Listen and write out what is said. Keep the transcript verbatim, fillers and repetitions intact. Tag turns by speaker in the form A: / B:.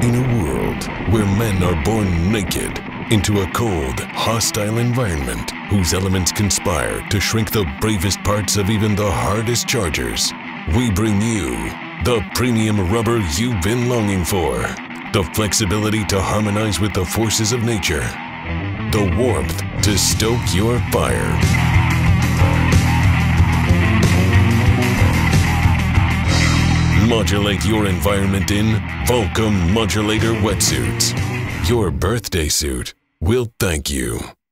A: In a world where men are born naked into a cold, hostile environment whose elements conspire to shrink the bravest parts of even the hardest chargers, we bring you the premium rubber you've been longing for. The flexibility to harmonize with the forces of nature. The warmth to stoke your fire. Modulate your environment in Volcom Modulator wetsuits. Your birthday suit will thank you.